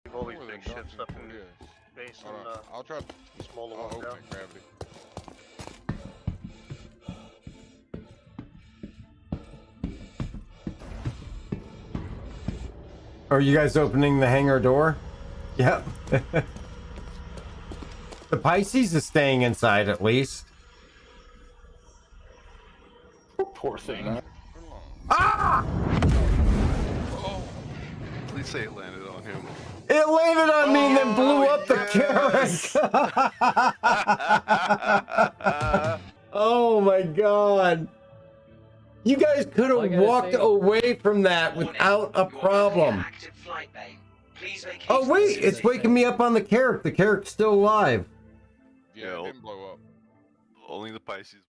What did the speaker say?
We've always big ships up in base and I'll try smaller ones open down. gravity. Are you guys opening the hangar door? Yep. The Pisces is staying inside at least. Poor thing. Ah! Oh, please say it landed on him. It landed on me and then blew up the carrot. Oh my god. You guys could have walked away from that without a problem. Oh wait, it's waking me up on the carrot. The carrot's still alive. Yeah, it didn't blow up. Only the Pisces.